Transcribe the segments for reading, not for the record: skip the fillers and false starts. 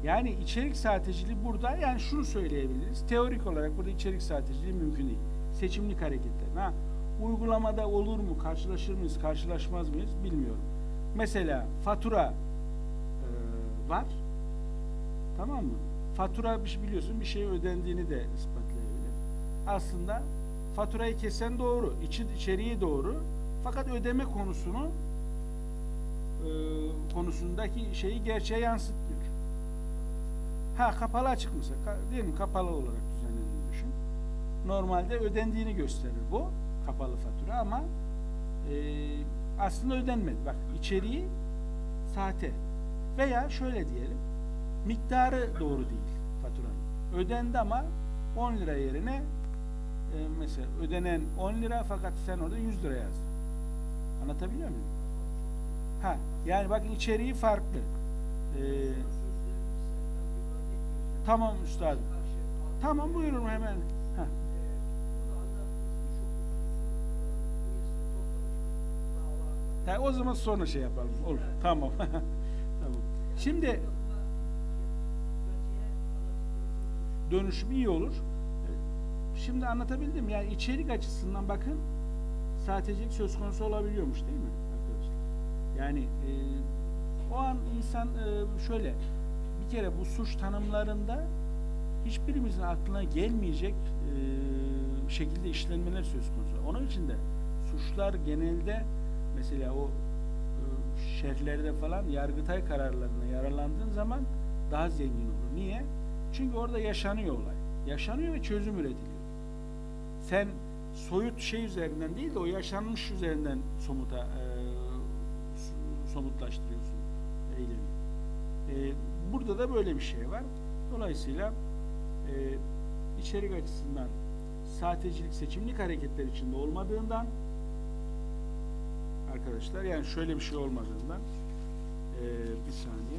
Yani içerik sahteciliği burada, yani şunu söyleyebiliriz. Teorik olarak burada içerik sahteciliği mümkün değil. Seçimlik hareketler. Ha, uygulamada olur mu, karşılaşır mıyız, karşılaşmaz mıyız bilmiyorum. Mesela fatura var. Tamam mı? Fatura biliyorsun bir şey ödendiğini de ispatlayabilir. Aslında faturayı kesen doğru, içeriği doğru. Fakat ödeme konusundaki şeyi gerçeğe yansıtmıyor. Ha, kapalı açık mesela, değil mi? Kapalı olarak düzenlediğini düşün. Normalde ödendiğini gösterir bu kapalı fatura ama aslında ödenmedi. Bak, içeriği sahte. Veya şöyle diyelim, miktarı doğru değil faturanın. Ödendi ama 10 lira yerine mesela ödenen 10 lira fakat sen orada 100 lira yazdın. Anlatabiliyor muyum? Ha, yani bakın içeriği farklı. Tamam üstadım. Tamam, buyurun hemen. Ha. Ha, o zaman sonra şey yapalım. Olur. Tamam. Tamam. Şimdi dönüşüm iyi olur. Şimdi anlatabildim. Yani içerik açısından bakın, sahtecilik söz konusu olabiliyormuş değil mi arkadaşlar? Yani o an insan şöyle bir kere bu suç tanımlarında hiçbirimizin aklına gelmeyecek şekilde işlenmeler söz konusu. Onun için de suçlar genelde mesela o şerhlerde falan Yargıtay kararlarına yararlandığın zaman daha zengin olur. Niye? Çünkü orada yaşanıyor olay. Yaşanıyor ve çözüm üretiliyor. Sen soyut şey üzerinden değil de o yaşanmış üzerinden somutlaştırıyorsun eylemi. Burada da böyle bir şey var. Dolayısıyla içerik açısından sahtecilik seçimlik hareketler içinde olmadığından arkadaşlar, yani şöyle bir şey olmadığından bir saniye.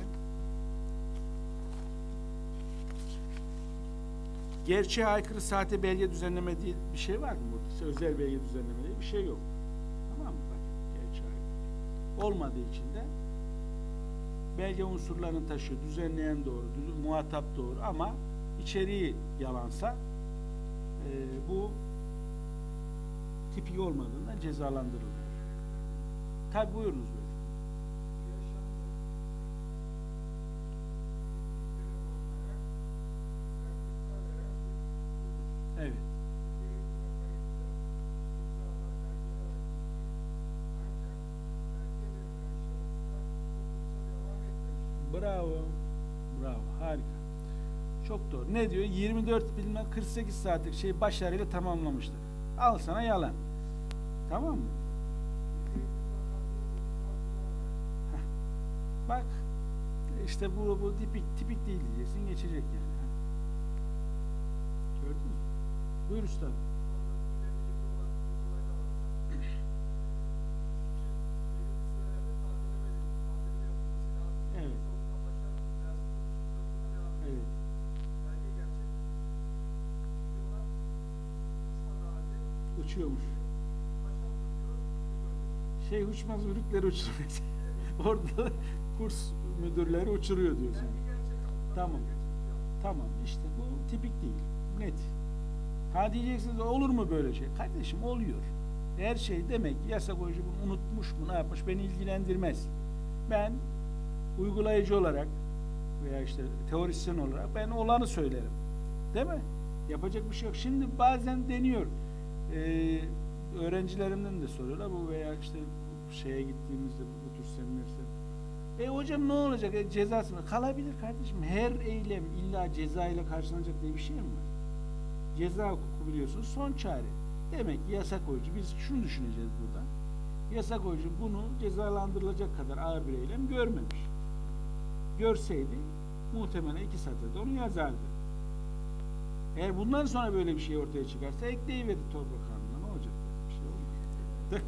Gerçeğe aykırı sahte belge düzenleme diye bir şey var mı burada? Özel belge düzenleme diye bir şey yok. Tamam mı? Bak, gerçeğe aykırı olmadığı için de belge unsurlarını taşıyor. Düzenleyen doğru, muhatap doğru ama içeriği yalansa bu tipik olmadığından cezalandırılıyor. Tabi, buyurunuz böyle. Evet. Bravo. Bravo. Harika. Çok doğru. Ne diyor? 48 saatlik şeyi başarıyla tamamlamıştır. Al sana yalan. Tamam mı? Heh. Bak, işte bu tipik değil diyeceksin, geçecek yani. Gördün mü? Buyur usta. Evet. Evet. Uçuyormuş. Uçmaz, ürükleri uçuruyor. Orada kurs müdürleri uçuruyor diyorsun. Tamam. Tamam, işte bu tipik değil. Net. Ha, diyeceksiniz olur mu böyle şey? Kardeşim, oluyor. Her şey demek yasa koyucu bunu unutmuş mu, ne yapmış, beni ilgilendirmez. Ben uygulayıcı olarak veya işte teorisyen olarak ben olanı söylerim. Değil mi? Yapacak bir şey yok. Şimdi bazen deniyor. Öğrencilerimden de soruyorlar bu veya işte şeye gittiğimizde bu tür seminerler. Hocam ne olacak? Cezası mı? Kalabilir kardeşim. Her eylem illa ceza ile karşılanacak diye bir şey mi var? Ceza hukuku biliyorsunuz son çare. Demek ki yasa koyucu, biz şunu düşüneceğiz burada. Yasa koyucu bunu cezalandırılacak kadar ağır bir eylem görmemiş. Görseydi muhtemelen 2 satırda onu yazardı. Eğer bundan sonra böyle bir şey ortaya çıkarsa ekleyiverdi torba kanununa, ne olacak? Bir şey olmaz.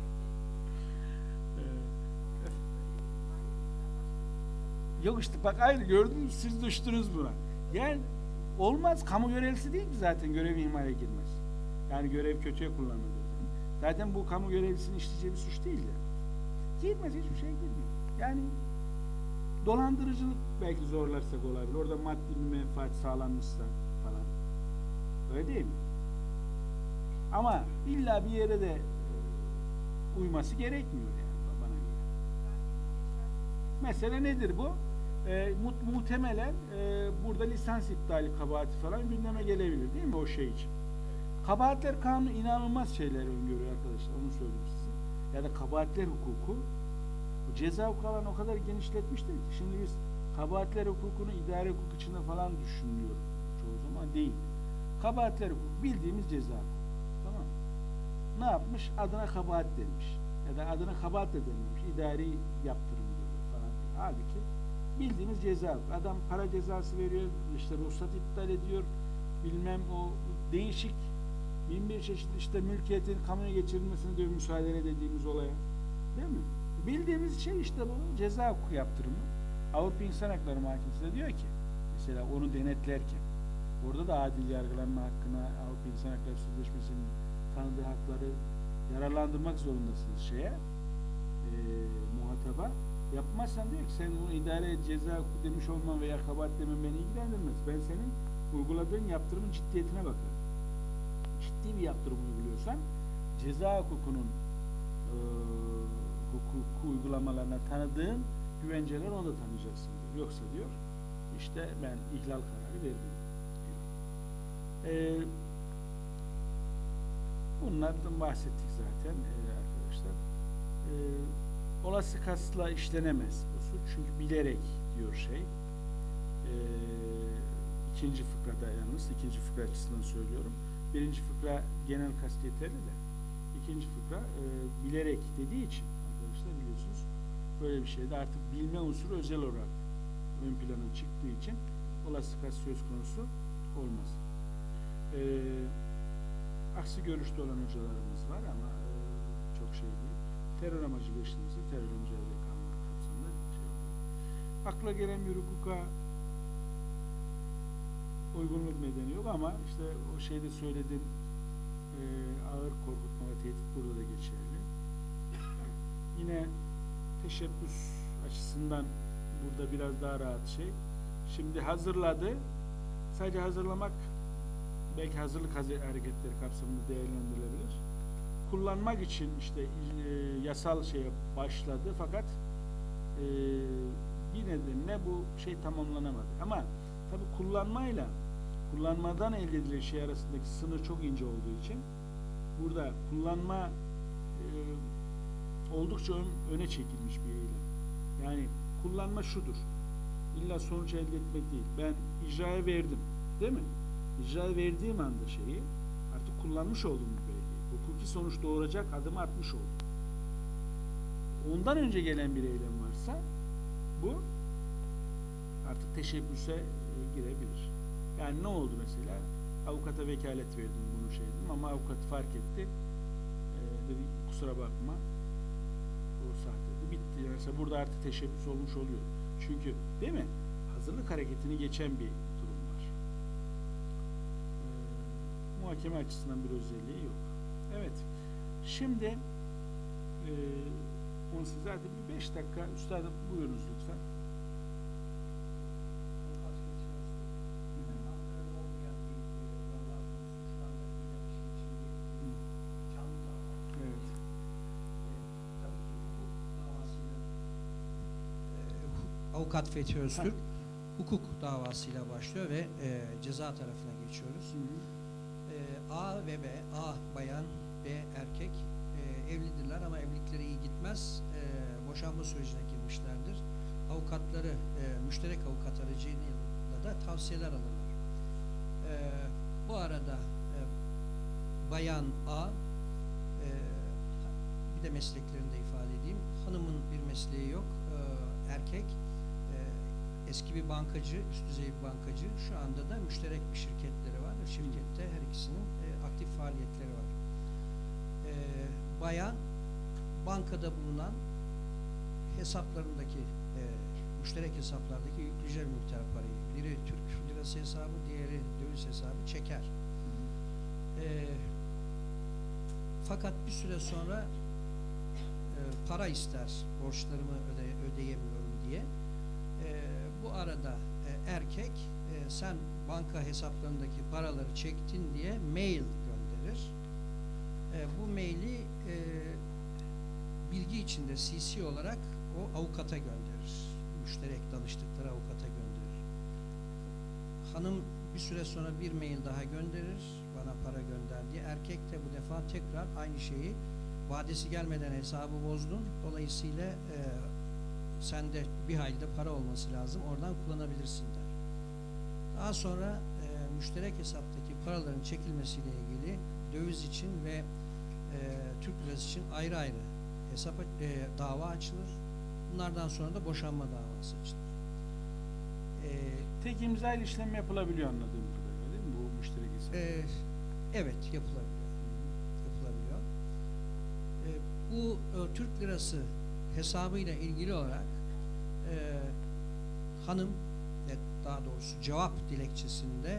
Yok işte bak, aynı gördünüz, siz düştünüz buna. Yani olmaz, kamu görevlisi değil ki zaten görev ihmale girmez. Yani görev kötüye kullanılır. Zaten bu kamu görevlisinin işleyeceği bir suç değil de. Girmez, hiçbir şey girmiyor. Yani Dolandırıcılık belki zorlarsak olabilir. Orada maddi bir menfaat sağlanmışsa falan. Öyle değil mi? Ama illa bir yere de uyması gerekmiyor yani bana göre. Mesela nedir bu? Muhtemelen burada lisans iptali kabahati falan gündeme gelebilir değil mi o şey için? Kabahatler kanunu inanılmaz şeyler öngörüyor arkadaşlar. Onu söyleyeyim size. Ya da kabahatler hukuku bu ceza hukuku alanı o kadar genişletmiştir ki şimdi biz kabahatler hukukunu idare hukuk içinde falan düşünüyor çoğu zaman değil. Kabahatler hukuku bildiğimiz ceza hukuku. Tamam mı? Ne yapmış? Adına kabahat denmiş. Ya da adına kabahat de denilmiş. İdari yaptırım diyor falan. Halbuki bildiğimiz ceza hukuku. Adam para cezası veriyor, işte ruhsat iptal ediyor, bilmem o değişik bin bir çeşit işte mülkiyetin kamuya geçirilmesine diyor müsaade dediğimiz olaya. Değil mi? Bildiğimiz şey işte bu ceza hukuku yaptırımı. Avrupa İnsan Hakları Mahkemesi de diyor ki mesela onu denetlerken orada da adil yargılanma hakkına Avrupa İnsan Hakları Sözleşmesi'nin tanıdığı hakları yararlandırmak zorundasınız muhataba. Yapmazsan diyor ki sen bunu idare ceza hukuku demiş olman veya kabahat demen beni ilgilendirmez. Ben senin uyguladığın yaptırımın ciddiyetine bakarım. Ciddi bir yaptırım uyguluyorsan ceza hukukunun hukuku uygulamalarına tanıdığın güvenceler onu da tanıyacaksın diyor. Yoksa diyor işte ben ihlal kararı verdim diyor. Bunlardan bahsettik zaten arkadaşlar. Olası kasıtla işlenemez bu suç çünkü bilerek diyor ikinci fıkrada yalnız ikinci fıkra açısından söylüyorum. Birinci fıkra genel kast yeterli de ikinci fıkra bilerek dediği için arkadaşlar biliyorsunuz böyle bir şeyde artık bilme unsuru özel olarak ön plana çıktığı için olası kast söz konusu olmaz. Aksi görüşte olan hocalarımız var ama çok şey değil. Terör amacıyla işlenirse terör mücadele kanunu kapsamında şey oluyor. Akla gelen bir hukuka uygunluk nedeni yok ama işte o şeyde söylediğim ağır korkutma ve tehdit burada da geçerli. Yine teşebbüs açısından burada biraz daha rahat şey. Şimdi hazırladı. Sadece hazırlamak belki hazırlık hareketleri kapsamında değerlendirilebilir. Kullanmak için işte yasal şeye başladı fakat bir nedenle bu şey tamamlanamadı. Ama tabii kullanmadan elde edilen şey arasındaki sınır çok ince olduğu için burada kullanma oldukça öne çekilmiş bir eylem. Yani kullanma şudur. İlla sonuç elde etmek değil. Ben icraya verdim. Değil mi? İcraya verdiğim anda şeyi artık kullanmış olduğum bir belge. Hukuki sonuç doğuracak adımı atmış oldum. Ondan önce gelen bir eylem varsa bu artık teşebbüse girebilir. Yani ne oldu mesela? Avukata vekalet verdim bunu dedim ama avukat fark etti. Dedi kusura bakma o saatte bitti. Yani mesela burada artık teşebbüs olmuş oluyor. Çünkü değil mi? Hazırlık hareketini geçen bir durum var. Muhakeme açısından bir özelliği yok. Evet. Şimdi onu siz zaten bir 5 dakika üstadım buyurunuz lütfen. Avukat Fethi Öztürk hukuk davasıyla başlıyor ve ceza tarafına geçiyoruz. A ve B, A bayan, B erkek evlidirler ama evlilikleri iyi gitmez. Boşanma sürecine girmişlerdir. Avukatları müşterek avukat aracılığıyla da tavsiyeler alırlar. Bu arada bayan A bir de mesleklerini de ifade edeyim. Hanımın bir mesleği yok. Erkek eski bir bankacı, üst düzey bir bankacı. Şu anda da müşterek bir şirketleri var. Şirkette her ikisinin aktif faaliyetleri var. Bayan bankada bulunan hesaplarındaki müşterek hesaplardaki yükleyecek miktar parayı. Biri Türk lirası hesabı, diğeri döviz hesabı çeker. Fakat bir süre sonra para ister. Borçlarımı ödeyemiyorum diye. da erkek sen banka hesaplarındaki paraları çektin diye mail gönderir. Bu maili bilgi içinde CC olarak o avukata gönderir. Müşterek danıştıkları avukata gönderir. Hanım bir süre sonra bir mail daha gönderir. Bana para gönder diye. Erkek de bu defa tekrar aynı şeyi, vadesi gelmeden hesabı bozdun. Dolayısıyla sende bir hayli para olması lazım. Oradan kullanabilirsin der. Daha sonra müşterek hesaptaki paraların çekilmesiyle ilgili döviz için ve Türk lirası için ayrı ayrı dava açılır. Bunlardan sonra da boşanma davası açılır. Tek imza ile işlem yapılabiliyor anladığım kadarıyla, değil mi bu müşterek hesap? Evet, yapılabiliyor. Yapılabiliyor. Bu Türk lirası hesabıyla ilgili olarak hanım, daha doğrusu cevap dilekçesinde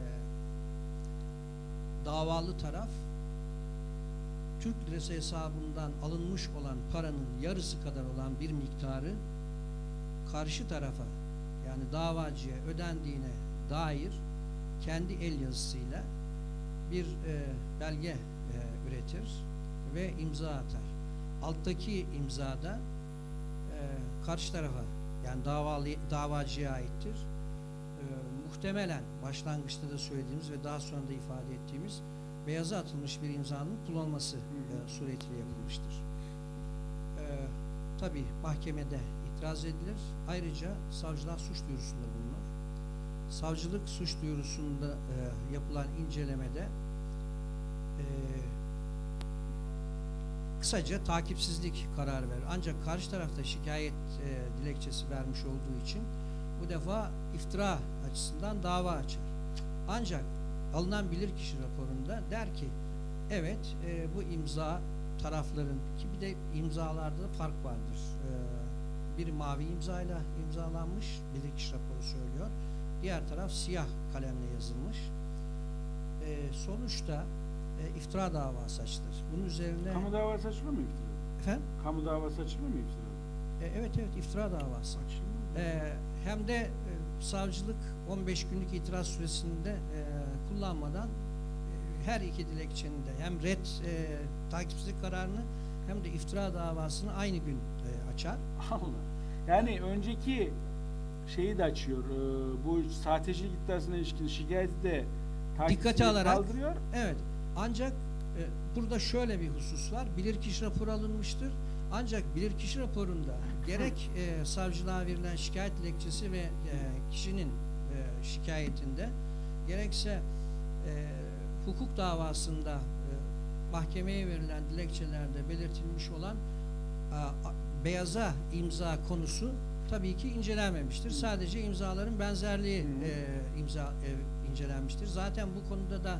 davalı taraf Türk lirası hesabından alınmış olan paranın yarısı kadar olan bir miktarı karşı tarafa, yani davacıya ödendiğine dair kendi el yazısıyla bir belge üretir ve imza atar. Alttaki imzada karşı tarafa, yani davacıya aittir. Muhtemelen başlangıçta da söylediğimiz ve daha sonra da ifade ettiğimiz beyaza atılmış bir imzanın kullanılması suretiyle yapılmıştır. Tabii mahkemede itiraz edilir. Ayrıca savcılığa suç duyurusunda bulunur. Savcılık suç duyurusunda yapılan incelemede kısaca takipsizlik kararı verir. Ancak karşı tarafta şikayet dilekçesi vermiş olduğu için bu defa iftira açısından dava açar. Ancak alınan bilirkişi raporunda der ki evet, bu imza tarafların, ki bir de imzalarda fark vardır. Biri mavi imzayla imzalanmış, bilirkişi raporu söylüyor. Diğer taraf siyah kalemle yazılmış. Sonuçta iftira davası açılır. Bunun üzerine... Kamu davası açılır mı iftira? Efendim? Kamu davası açılır mı iftira? Evet, iftira davası. Hem de savcılık 15 günlük itiraz süresinde kullanmadan her iki dilekçenin de hem red takipsizlik kararını hem de iftira davasını aynı gün açar. Allah. Yani önceki şeyi de açıyor. Bu sahtecilik iddiasına ilişkin şikayeti de dikkate alarak kaldırıyor. Evet. Ancak burada şöyle bir husus var. Bilirkişi raporu alınmıştır. Ancak bilirkişi raporunda gerek savcılığa verilen şikayet dilekçesi ve kişinin şikayetinde, gerekse hukuk davasında mahkemeye verilen dilekçelerde belirtilmiş olan beyaza imza konusu tabii ki incelenmemiştir. Sadece imzaların benzerliği incelenmiştir. Zaten bu konuda da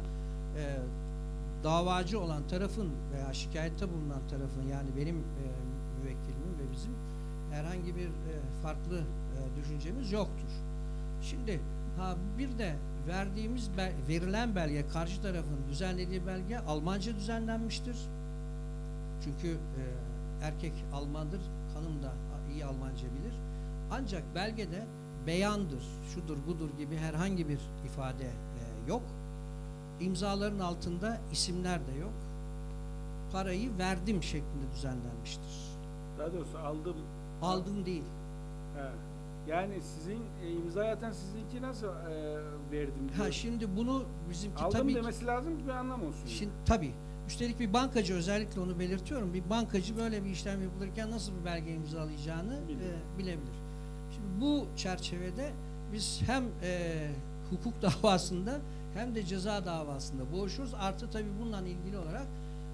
davacı olan tarafın veya şikayette bulunan tarafın, yani benim müvekkilimin ve bizim herhangi bir farklı düşüncemiz yoktur. Şimdi bir de verilen belge, karşı tarafın düzenlediği belge Almanca düzenlenmiştir. Çünkü erkek Almandır, hanım da iyi Almanca bilir. Ancak belgede beyandır, şudur budur gibi herhangi bir ifade yok. İmzaların altında isimler de yok. Parayı verdim şeklinde düzenlenmiştir. Daha doğrusu aldım değil. He. Yani sizin imza atan sizinki nasıl verdim diyor. Şimdi bunu bizimki aldım tabii demesi lazım ki bir anlam olsun. Şimdi tabii. Üstelik bir bankacı, özellikle onu belirtiyorum. Bir bankacı böyle bir işlem yapılırken nasıl bir belge imzalayacağını bilebilir. Şimdi bu çerçevede biz hem hukuk davasında hem de ceza davasında boğuşuruz. Artı tabii bununla ilgili olarak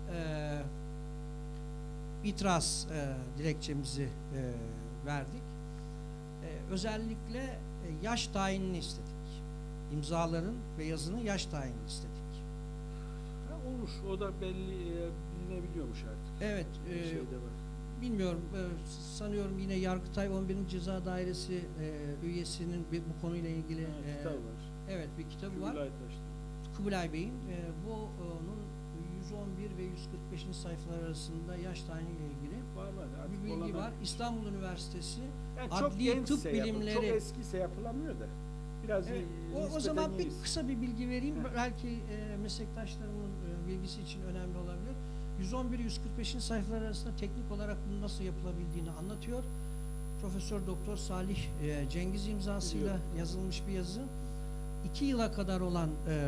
itiraz dilekçemizi verdik. Özellikle yaş tayinini istedik. İmzaların ve yazının yaş tayinini istedik. Olur. O da bilinebiliyormuş artık. Evet. Bilmiyorum. Sanıyorum yine Yargıtay 11. Ceza Dairesi üyesinin bu konuyla ilgili kitap var. Evet, bir kitabı var. Kubilay Bey'in. Bunun 111 ve 145. sayfalar arasında yaş tayiniyle ilgili var. Bir bilgi var. İstanbul Üniversitesi Yani çok adli gençse tıp yapılır, bilimleri. çok eskiyse yapılamıyor da. Biraz Evet, o nispeten zaman bir iyiyiz. kısa bir bilgi vereyim. Heh. Belki meslektaşlarımın bilgisi için önemli olabilir. 111-145. sayfalar arasında teknik olarak bunun nasıl yapılabildiğini anlatıyor. Profesör Doktor Salih Cengiz imzasıyla Biliyorum. yazılmış bir yazı. 2 yıla kadar olan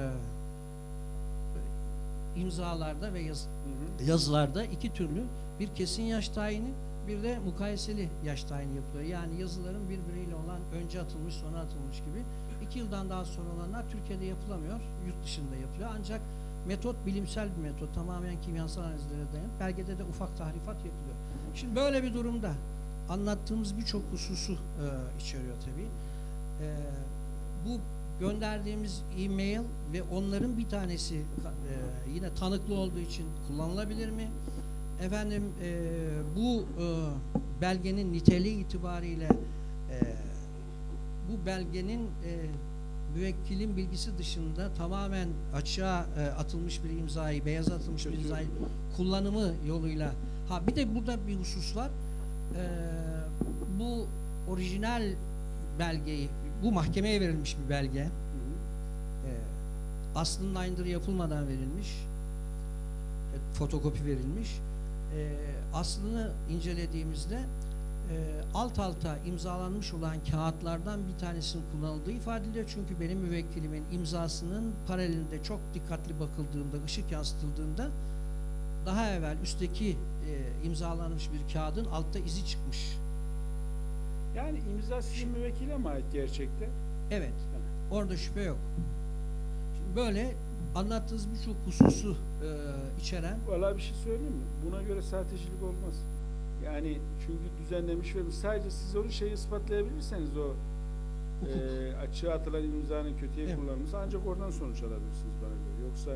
imzalarda ve Hı hı. yazılarda iki türlü, bir kesin yaş tayini, bir de mukayeseli yaş tayini yapılıyor. Yani yazıların birbiriyle olan önce atılmış sonra atılmış gibi. 2 yıldan daha sonra olanlar Türkiye'de yapılamıyor, yurt dışında yapılıyor. Ancak metot bilimsel bir metot, tamamen kimyasal analizlere dayanıp belgede de ufak tahrifat yapılıyor. Şimdi böyle bir durumda anlattığımız birçok hususu içeriyor tabii. Bu gönderdiğimiz e-mail ve onların bir tanesi yine tanıklı olduğu için kullanılabilir mi? Efendim bu belgenin niteliği itibariyle bu belgenin müvekkilin bilgisi dışında tamamen açığa atılmış bir imzayı, beyaza atılmış bir imzayı kullanımı yoluyla. Bir de burada bir husus var. Bu orijinal belgeyi, bu mahkemeye verilmiş bir belge. Aslında aynıdır yapılmadan verilmiş. Fotokopi verilmiş. Aslını incelediğimizde alt alta imzalanmış olan kağıtlardan bir tanesinin kullanıldığı ifade ediliyor. Çünkü benim müvekkilimin imzasının paralelinde çok dikkatli bakıldığında, ışık yansıtıldığında daha evvel üstteki imzalanmış bir kağıdın altta izi çıkmış. Yani imza sizin müvekkile mi ait gerçekte? Evet. Orada şüphe yok. Şimdi böyle anlattığınız birçok hususu içeren. Vallahi bir şey söyleyeyim mi? Buna göre sahtecilik olmaz. Yani çünkü düzenlemiş ve sadece siz onu ispatlayabilirseniz o açığa atılan imzanın kötüye kullanılması ancak oradan sonuç alabilirsiniz bana göre. Yoksa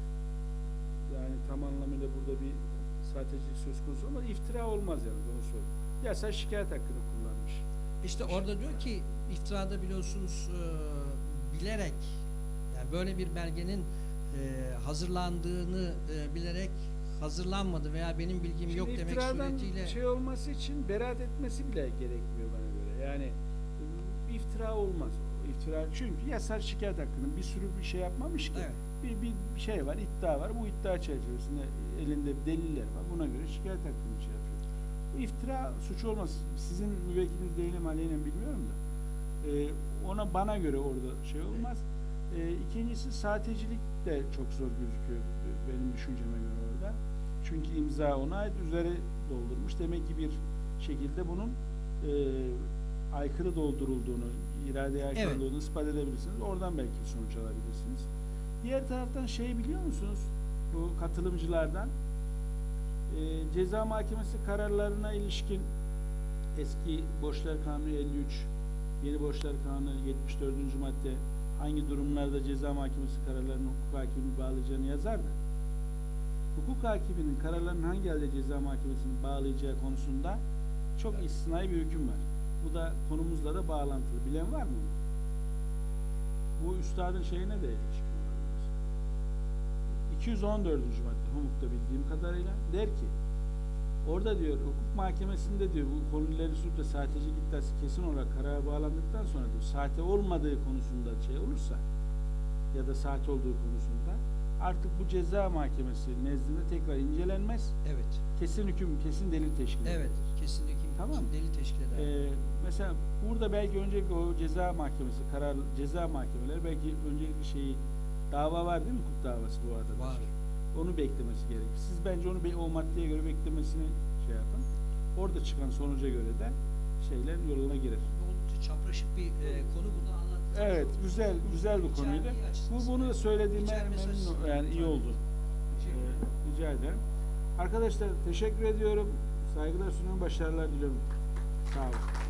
yani tam anlamıyla burada bir sahtecilik söz konusu ama iftira olmaz yani onu söyleyeyim. Yasa şikayet hakkını kullanmış. İşte orada diyor ki iftirada biliyorsunuz bilerek, yani böyle bir belgenin hazırlandığını bilerek hazırlanmadı veya benim bilgim yok demek suretiyle şey olması için beraat etmesi bile gerekmiyor bana göre. Yani iftira olmaz. İftira çünkü yasal şikayet hakkının bir sürü bir şey yapmamış ki. Evet. Bir şey var, iddia var. Bu iddia çerçevesinde elinde deliller var. Buna göre şikayet hakkını şey yapıyor. Bu iftira suçu olmaz. sizin müvekkiliniz değilim aleyhine bilmiyorum da. Bana göre orada şey olmaz. İkincisi sahtecilik de çok zor gözüküyor benim düşünceme göre orada. Çünkü imza ona ait, üzeri doldurmuş. Demek ki bir şekilde bunun aykırı doldurulduğunu, iradeye aykırı olduğunu ispat edebilirsiniz. Oradan belki sonuç alabilirsiniz. Diğer taraftan biliyor musunuz? Bu katılımcılardan ceza mahkemesi kararlarına ilişkin eski Borçlar Kanunu 53, yeni Borçlar Kanunu 74. madde hangi durumlarda ceza mahkemesi kararlarının hukuk hakimini bağlayacağını yazar da hukuk hakiminin kararlarının hangi halde ceza mahkemesini bağlayacağı konusunda çok istisnai bir hüküm var. Bu da konumuzla da bağlantılı. Bilen var mı bunu? Bu üstadın şeyine de ilişkin olabilir. 214. madde hukukta bildiğim kadarıyla der ki orada diyor hukuk mahkemesinde diyor bu konuları sürekli sahtecilik iddiası kesin olarak karara bağlandıktan sonra diyor sahte olmadığı konusunda olursa ya da sahte olduğu konusunda artık bu ceza mahkemesi nezdinde tekrar incelenmez. Evet. Kesin hüküm, kesin delil teşkil eder. Evet. Kesinlikle tamam. Delil teşkil eder. Mesela burada belki önceki o ceza mahkemesi ceza mahkemeleri belki öncelikli dava var değil mi? Hukuk davası bu arada. Var. Onu beklemesi gerekir. Siz bence onu o maddeye göre beklemesini yapın. Orada çıkan sonuca göre de şeyler yoluna girer. Oldukça çapraşık bir konu burada anlattınız. Evet, güzel bir konuydu. Bunu da söylediğime memnun, yani iyi oldu. Rica ederim. Arkadaşlar teşekkür ediyorum. Saygılar sunuyorum. Başarılar diliyorum. Sağ olun.